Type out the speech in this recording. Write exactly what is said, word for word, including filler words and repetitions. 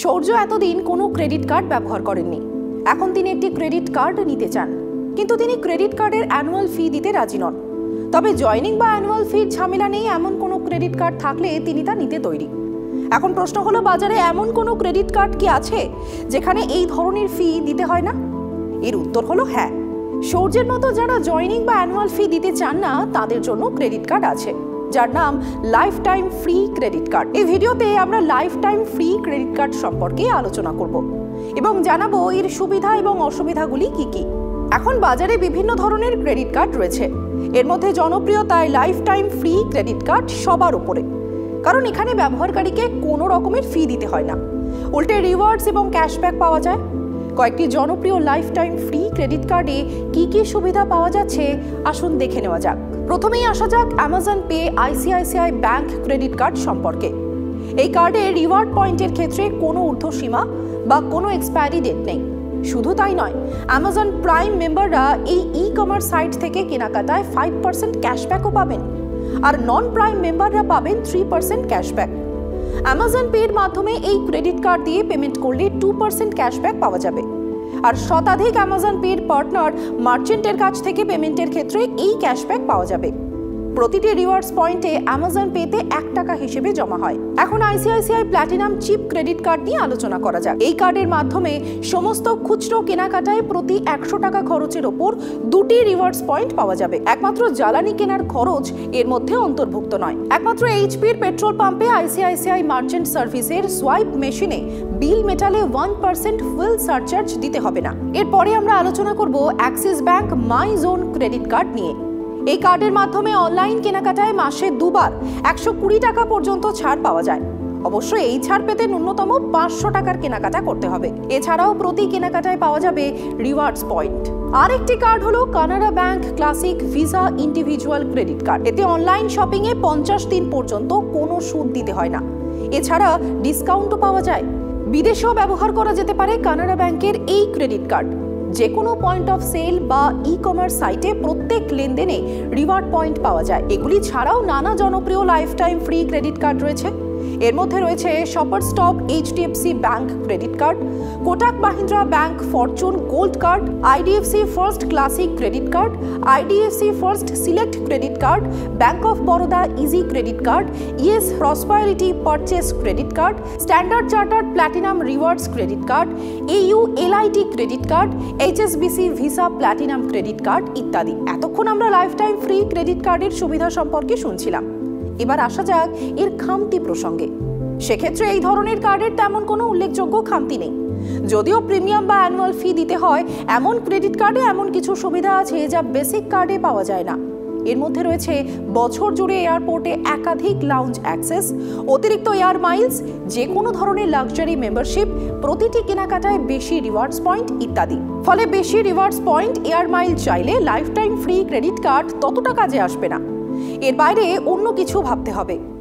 সূর্য এতদিন কোনো credit card ব্যবহার করেননি। এখন তিনি একটি ক্রেডিট কার্ড নিতে চান, কিন্তু তিনি ক্রেডিট কার্ডের অ্যানুয়াল ফি দিতে রাজি নন। তবে জয়নিং বা অ্যানুয়াল ফির ঝামেলা নেই এমন কোনো ক্রেডিট কার্ড থাকলে তিনি তা নিতে তৈরি। এখন প্রশ্ন হলো, বাজারে এমন কোনো ক্রেডিট কার্ড কি আছে যেখানে এই ধরনের ফি দিতে হয় না? এর উত্তর হলো হ্যাঁ। সূর্যের মতো যারা জয়নিং বা অ্যানুয়াল ফি দিতে চান না তাদের জন্য ক্রেডিট কার্ড আছে, যার নাম life time free credit card. এই ভিডিওতে আমরা life time free credit card সম্পর্কে আলোচনা করব এবং জানাবো এর সুবিধা এবং অসুবিধাগুলি কি কি। এখন বাজারে বিভিন্ন ধরনের ক্রেডিট কার্ড রয়েছে, এর মধ্যে জনপ্রিয়তায় life time free credit card সবার উপরে, কারণ এখানে ব্যবহারকারীকে কোনো রকমের ফি দিতে হয় না, উল্টে রিওয়ার্ডস এবং ক্যাশব্যাক পাওয়া যায়। কয়েকটি জনপ্রিয় লাইফ টাইম ফ্রি ক্রেডিট কার্ডে কি কি সুবিধা পাওয়া যাচ্ছে আসুন দেখে নেওয়া যাক। প্রথমেই আসা যাক Amazon pay ICICI bank credit card সম্পর্কে। এই কার্ডে রিওয়ার্ড পয়েন্টের ক্ষেত্রে কোনো ঊর্ধ্বসীমা বা কোনো এক্সপায়ারি ডেট নেই। শুধু তাই নয়, অ্যামাজন প্রাইম মেম্বাররা এই ই কমার্স সাইট থেকে কেনাকাটায় ফাইভ পার্সেন্ট ক্যাশব্যাকও পাবেন, আর নন প্রাইম মেম্বাররা পাবেন থ্রি পার্সেন্ট ক্যাশব্যাক। অ্যামাজন পের মাধ্যমে এই ক্রেডিট কার্ড দিয়ে পেমেন্ট করলে টু পার্সেন্ট ক্যাশব্যাক পাওয়া যাবে, আর শতাধিক অ্যামাজন পের পার্টনার মার্চেন্টের কাছ থেকে পেমেন্টের ক্ষেত্রে এই ক্যাশব্যাক পাওয়া যাবে। প্রতিটি রিওয়ার্ডস পয়েন্টে অ্যামাজন পেতে এক টাকা হিসেবে জমা হয়। এখন ICICI platinum chip credit card নিয়ে আলোচনা করা যাক। এই কার্ডের মাধ্যমে সমস্ত খুচরো কেনাকাটায় প্রতি একশো টাকা খরচের ওপর দুটি রিওয়ার্ডস পয়েন্ট পাওয়া যাবে। একমাত্র জ্বালানি কেনার খরচ এর মধ্যে অন্তর্ভুক্ত নয়। একমাত্র এইচপির পেট্রোল পাম্পে আইসিআইসিআই মার্চেন্ট সার্ভিসের সোয়াইপ মেশিনে বিল মেটালে ওয়ান পার্সেন্ট ফুয়েল সারচার্জ দিতে হবে না। এরপরে আমরা আলোচনা করব Axis bank my zone credit card নিয়ে। এই কার্ডের মাধ্যমে অনলাইন কেনাকাটায় মাসে দুবার একশো কুড়ি টাকা পর্যন্ত ছাড় পাওয়া যায়। অবশ্যই এই ছাড় পেতে ন্যূনতম পাঁচশো টাকার কেনাকাটা করতে হবে। এছাড়াও প্রতি কেনাকাটায় পাওয়া যাবে রিওয়ার্ডস পয়েন্ট। আর একটি কার্ড হলো Canara bank classic Visa individual credit card. এতে অনলাইন শপিং এ পঞ্চাশ দিন পর্যন্ত কোনো সুদ দিতে হয় না। এছাড়া ডিসকাউন্টও পাওয়া যায়। বিদেশেও ব্যবহার করা যেতে পারে কানাড়া ব্যাংকের এই ক্রেডিট কার্ড। যে কোনো পয়েন্ট অফ সেল বা ই কমার্স সাইটে প্রত্যেক লেনদেনে রিওয়ার্ড পয়েন্ট পাওয়া যায়। এগুলি ছাড়াও নানা জনপ্রিয় life time free credit card রয়েছে। এর মধ্যে রয়েছে Shopper Stop HDFC bank credit card, Kotak Mahindra bank fortune gold card, IDFC first classic credit card, IDFC first select credit card, bank of Baroda easy credit card, yes prosperity purchase credit card, Standard Chartered platinum rewards credit card, AU LIT credit card, HSBC Visa platinum credit card ইত্যাদি। এতক্ষণ আমরা life time free credit কার্ডের সুবিধা সম্পর্কে শুনছিলাম। এবার আসা যাক এর খামতি প্রসঙ্গে। সেক্ষেত্রে এই ধরনের কার্ডের তেমন কোনো উল্লেখযোগ্য খামতি নেই। যদিও প্রিমিয়াম বা অ্যানুয়াল ফি দিতে হয়, এমন ক্রেডিট কার্ডে এমন কিছু সুবিধা আছে যা বেসিক কার্ডে পাওয়া যায় না। এর মধ্যে রয়েছে বছর জুড়ে এয়ারপোর্টে একাধিক লাউঞ্জ অ্যাক্সেস, অতিরিক্ত এয়ার মাইলস, যে কোনো ধরনের লাক্সারি মেম্বারশিপ, প্রতিটি কেনাকাটায় বেশি রিওয়ার্ডস পয়েন্ট ইত্যাদি। ফলে বেশি রিওয়ার্ডস পয়েন্ট, এয়ার মাইল চাইলে life time free credit card ততটা কাজে আসবে না। এর বাইরে অন্য কিছু ভাবতে হবে।